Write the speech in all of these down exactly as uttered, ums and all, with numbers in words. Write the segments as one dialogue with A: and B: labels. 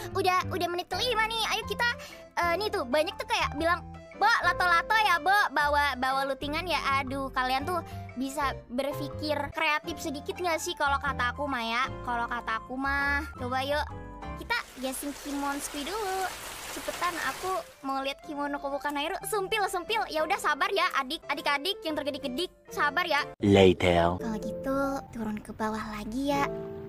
A: udah udah menit kelima nih. Ayo kita uh, nih tuh banyak tuh kayak bilang, "Bo, lato-lato ya, Bo, bawa bawa lutingan ya." Aduh, kalian tuh bisa berpikir kreatif sedikit gak sih kalau kata aku mah ya? Kalau kata aku mah, coba yuk kita guessing Kimonski dulu. Cepetan, aku mau lihat kimono Koboka Nairu. Sumpil, sumpil. Ya udah sabar ya, adik, adik-adik yang tergedik-gedik, sabar ya.
B: Later.
A: Kalau gitu turun ke bawah lagi ya.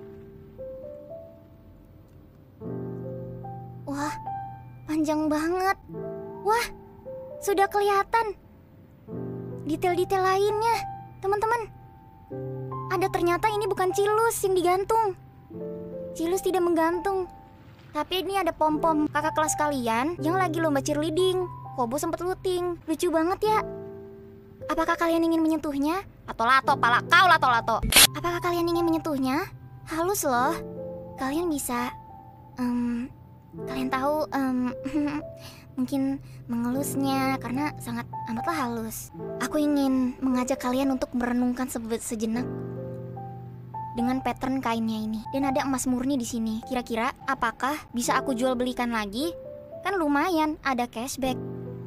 A: Wah, panjang banget. Wah, sudah kelihatan detail-detail lainnya, teman-teman. Ada ternyata ini bukan Cilus yang digantung. Cilus tidak menggantung. Tapi ini ada pom-pom kakak kelas kalian yang lagi lomba cheerleading. Kobo sempet looting. Lucu banget ya. Apakah kalian ingin menyentuhnya? Lato-lato, pala kau lato-lato. Apakah kalian ingin menyentuhnya? Halus loh. Kalian bisa um, kalian tahu um, mungkin mengelusnya karena sangat amatlah halus. Aku ingin mengajak kalian untuk merenungkan se sejenak dengan pattern kainnya ini. Dan ada emas murni di sini. Kira-kira apakah bisa aku jual belikan lagi? Kan lumayan, ada cashback.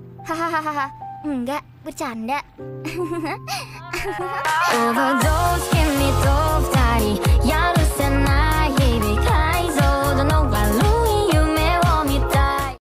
A: Hahaha, enggak, bercanda. Overdose.